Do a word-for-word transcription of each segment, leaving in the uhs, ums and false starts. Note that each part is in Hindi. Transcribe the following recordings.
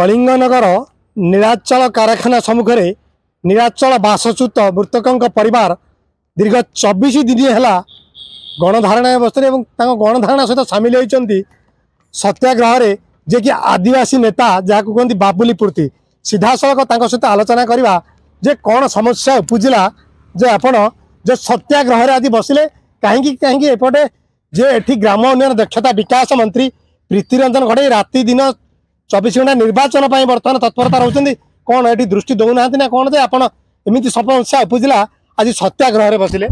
कलिंगनगर नीलाचल कारखाना सम्मुखें नीलाचल बासच्युत मृतकों परिवार दीर्घ चौबीस दिन है गणधारणा बसते गणधारणा सहित सामिल होती सत्याग्रह जे कि आदिवासी नेता जहाँ कहते बाबुली पूर्ति सीधा सड़क सहित आलोचना करवा जे कौन समस्या उपजिला जे आपण जो सत्याग्रह आज बसिले कहीं कहीं एपटे जे एठी ग्राम उन्नयन दक्षता विकास मंत्री प्रीतिरंजन घड़े राति दिन चौबीस घंटा निर्वाचन पर बर्तमान तत्परता रोचंदी कौन ये दृष्टि दौना ना कौन जे आपण एमती समस्या उपजिला आज सत्याग्रह बसिले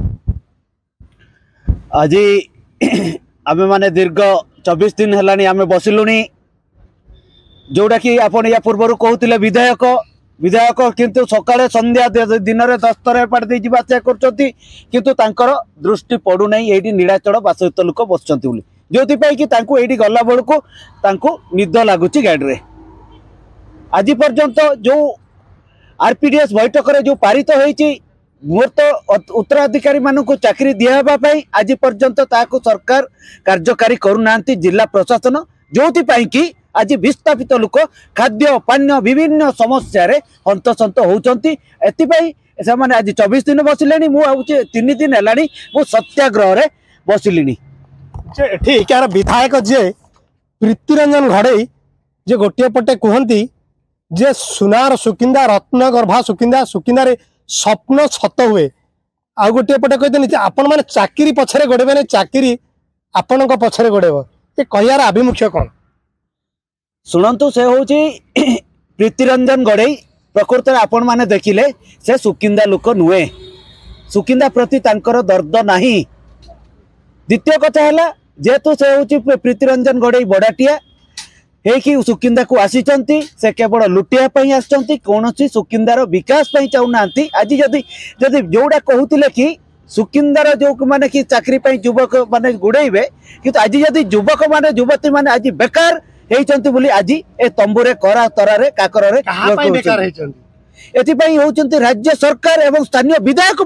आज आम माने दीर्घ चौबीस दिन है आम बसिलु जोटा कि आपण या पूर्व कहते विधायक विधायक किंतु सकाळे संध्या दिन में दस्तर पार्टी जावास कर दृष्टि पड़ूना ये नीलाचल बासयुक्त लोक बसुँच जो कि गला बेलू निद लगुच गाड़ी आज पर्यंत जो आरपीडीएस बैठक में जो पारित होती मोर तो उत्तराधिकारी मानक चाकरी दिवाई आज पर्यंत ताकू सरकार कार्यकारी करूना जिला प्रशासन जो कि आज विस्थापित लोक खाद्य पान्य विभिन्न समस्या हंतसंत होती एपाई आज चौबीस दिन बसिले मुझे तीन दिन है सत्याग्रह बसिली ठीक यार विधायक जे प्रीतिरंजन घड़े जे गोटे पटे कहती जे सुनार सुकिंदा रत्नगर्भा सुकिंदा सुकिंदा रे स्वप्न सत हुए आ गोटे पटे कहते आपण मैंने चाकरी पछरे गोड़े ना चाकरी आपण पछरे गोड़े ये कहियार आभिमुख्य कौन शुणु से हूँ प्रीतिरंजन गड़े प्रकृत में आपण मैंने देखिले से सुकिंदा लोक नुहे सुकिंदा प्रति तांकर दर्द नहीं द्वितीय कथा है जेहेतु से हूँ प्रीतिरंजन गड़े बड़ाटिया है सुकिंदा को आसी से केवल लुटिया आसती कौन सुकिंदार विकास चाहूना आज जदि जदि जोड़ा कहते कि सुकिंदार जो माने कि चाकरी युवक माने गुड़े कि आज जदि युवक माने युवती माने आज बेकार बोली आज ए तंबुरे करा तरारे काकरे एथिपाई होचंती राज्य सरकार एवं स्थानीय विधायक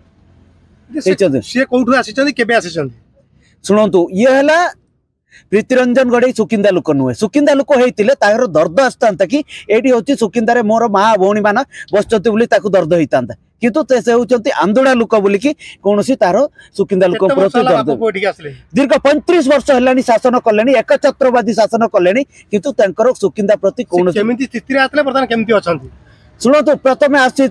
शुणु ये है प्रीतिरंजन गड़े सुकिंदा लोक नुहे सुकिंदा लोक होते तार दर्द आसता कि ये हूँ सुकिंदार मोर माँ भौणी मान बसते दर्द होता किंतु से होती आंदोड़ा लोक बोलिकी कौन तार सुकिंदा लोक दीर्घ पैंतीस वर्ष है शासन कले एकछत्रवादी शासन कले किंतु सुकिंदा प्रति कौन शुणु प्रथम आसी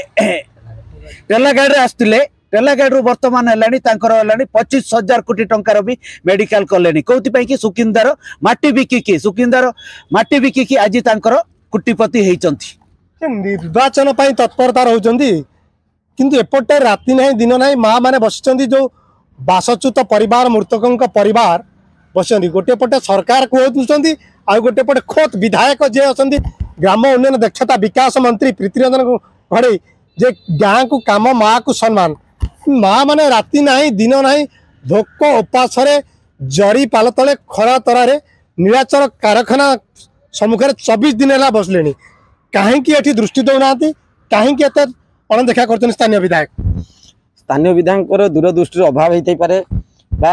टेलागाड़ आसते टेलागाड़ बर्तमान है पच्चीस हजार कोटी टंकार भी मेडिकल कले कौन कि सुकिंदार माटी बिकिकी सुकिंदार माटी बिकिकी आज कोटिपति होती निर्वाचन तत्परता रोचंदी किंतु एपटे राति ना दिन ना माँ मैंने बस जो बासच्युत परिवार मृतकों परिवार बस गोटे पटे सरकार कहते आ गोटे पटे खोत विधायक जे अच्छा ग्राम उन्नयन दक्षता विकास मंत्री प्रीतिरंजन घड़े जे गाँ को काम माँ को सम्मान माँ मैंने राति ना दिन ना भोक उपास जरी पाल तले खरा तरारे नीलाचल कारखाना सम्मुखें चौबीस दिन है बसले कहीं दृष्टि दौना कहीं अणदेखा कर स्थानीय विधायक स्थानीय विधायक दूरदृष्टि अभाव होता पारे बा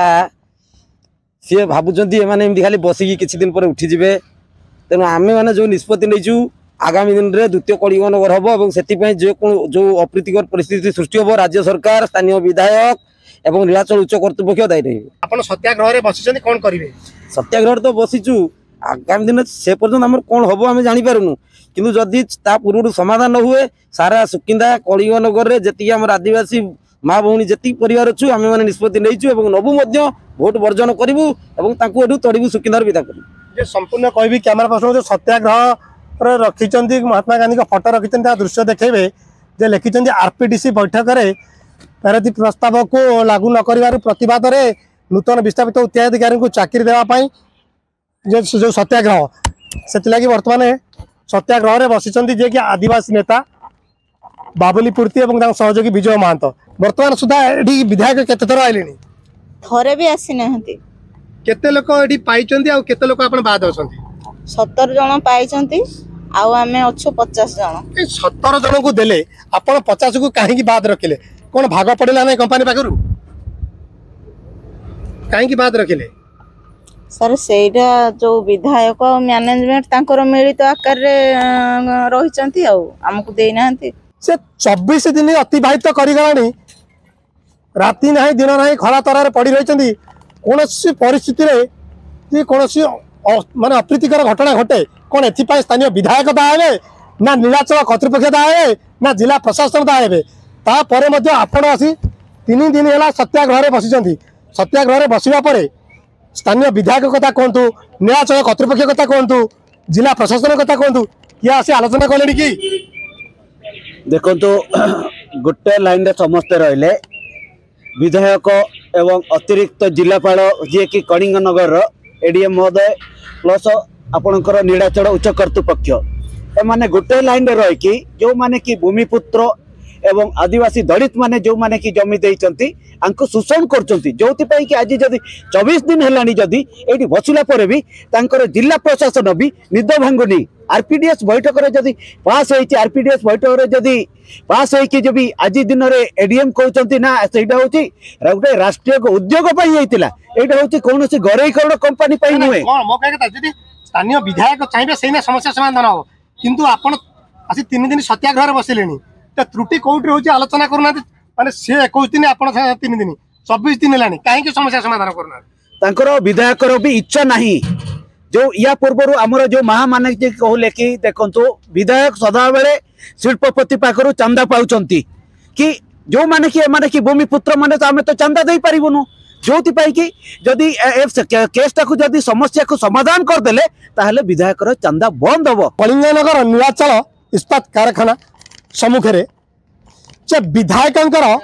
सी भावुँच खाली बसिकी किसी दिन पर उठीजे तेणु आम मैंने जो निष्पत्ति नहीं आगामी दिन में द्वितीय कलिंगनगर हम और से जो जो अप्रीतिकर परिस्थिति सृष्टि हम राज्य सरकार स्थानीय विधायक एवं नीलाचल उच्च कर्तृपक्ष दायी रही आप सत्याग्रह बस कौन करेंगे सत्याग्रह तो बसीचु आगामी दिन से पर्यटन आम कौन हम आम जापरूँ किंतु जदि ता पूर्व समाधान न हुए सारा सुकिंदा कलिंगनगर में जी आम आदिवासी माँ भौणी जी परिवार अच्छु आम मैंने निष्पत्ति नहीं नबू भोट वर्जन करूँ तड़ू सुकिंदार विदा कर संपूर्ण कह कैमेरा पर्सन जो सत्याग्रह रखिंट महात्मा गांधी फोटो रखिंट दृश्य देखेबे जे लिखिं आरपीडीसी बैठक में पैरती प्रस्ताव को लागू न कर प्रतिवाद में नूतन विस्थापित उत्तराधिकारी को चाकरी देवाई जो सत्याग्रह से लगी बर्तमान सत्याग्रह में बसी जे कि आदिवासी नेता बाबुली पूर्ति और सहयोगी विजय महांत बर्तमान सुधा ये विधायक केते थर आइले थरे भी आसी ना केते लोक एठी पाइचंती आ केते लोक आपण बाद अछंती सत्तर जन पाइचंती आउ आमे अच्छु पचास जन ए सत्तर जन को देले आपण पचास को काहे की बाद रखिले कोन भाग पड़िला नै कंपनी पाखरु काहे की बाद रखिले सर सेटा जो विधायक मैनेजमेंट तांकर मिलित आकार रे रहिचंती आ हमकु देई नांती से चौबीस दिन अतिबाहित करगलानी राति ना दिन ना खरा तरार पड़ रही कौन परिस्थिति रे कौन माने अप्रीतिकर घटना घटे कौन एथि स्थानीय विधायक दावे ना नीलाचल कर्तृपक्ष दावे ना जिला प्रशासन दावे तापर आपण आसी तीन दिन है सत्याग्रह बसी सत्याग्रह बसवा पर स्थानीय विधायक कथा कहतु नीलाचल कर्तृपक्ष कथा कहतु जिला प्रशासन कथा कहतु किए आसी आलोचना कले कि देखो गोटे लाइन रे समस्ते रहिले विधायक एवं अतिरिक्त जिलापाल जी कि कलिंग नगर एडीएम महोदय प्लस आपणकर नीलाचल उच्च कर्तृपक्ष एमाने गोटे लाइन रे रही कि जो माने कि भूमिपुत्र एवं आदिवासी दलित माने जो माने कि जमी देइचंती आंको शोषण करचंती जोति पई कि आज जदी चौबीस दिन हेलानी जदी एठी बसिला परे भी तांकर जिला प्रशासन भी निद भांगुनी आरपीडीएस बैठक रे जदी पास होईची आरपीडीएस बैठक रे जदी पास होई कि जबी आज दिन रे एडीएम कहउचंती ना सेटा होची गोटे राष्ट्रीय उद्योग पई हेतिला एटा होची कोनोसी गरईकरण कंपनी पई नुहे कोन मो कहता जदी स्थानीय विधायक चाहिबे सेना समस्या समाधान हो किंतु आपण आसी तीन दिन सत्याग्रह रे बसिलेनी तो त्रुटि कोउट रोची आलोचना करना माने से इक्कीस दिन आपण तीन दिन चौबीस दिन हेलानी काहे की समस्या समाधान करना तांकर विधायकर भी इच्छा नहीं जो या पूर्व आमर जो महामाने जी कहले कि देखंतु विधायक सदा बेले शिल्पपति पाखरु चंदा पाउचंती कि जो माने कि माने कि भूमिपुत्र माने तो आमे तो चंदा दे परिबनु जोति पाई कि जदी केसटा को जदी समस्या को समाधान कर देले ताहले विधायकर चंदा बंद हबो कलिंगनगर नीलाचल इस्पात कारखाना सम्मुख से विधायक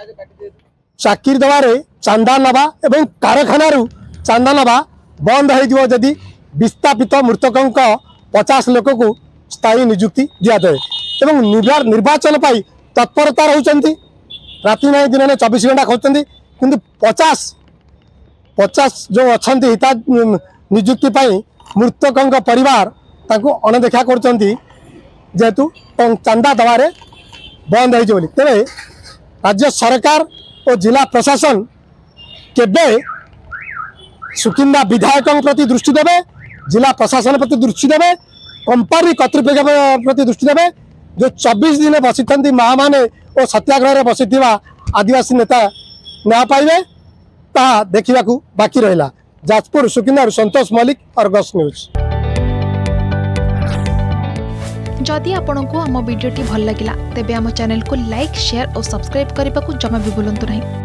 चाकरी दबारे चांदा नवा एवं कारखाना चांदा नवा बंद हो जदि विस्थापित मृतकों पचास लोक को स्थायी नियुक्ति दि जाए एवं निर्वाचन पाई तत्परता रहउचंती राति ना दिन में चौबीस घंटा खोजती किंतु पचास पचास जो अच्छा हिता नियुक्ति पाई मृतकों परिवार ताको अणदेखा करचंती जेहेतु चांदा दबारे बंद हो तेरे राज्य सरकार और जिला प्रशासन केबे सुकिंदा विधायकों प्रति दृष्टि देवे जिला प्रशासन प्रति दृष्टि देवे कंपनी कर्तृपक्ष प्रति दृष्टि देवे जो चौबीस दिन बसी महामाने और सत्याग्रह बसी आदिवासी नेता ना पाइबे ता देखा बाकी रहा। Jajpur Sukinda Santosh Mallick Argus news. जदि आपंक आम भिडी भल लगा तेब आम चैनल को लाइक शेयर और सब्सक्राइब करने को जमा भी भूलु नहीं।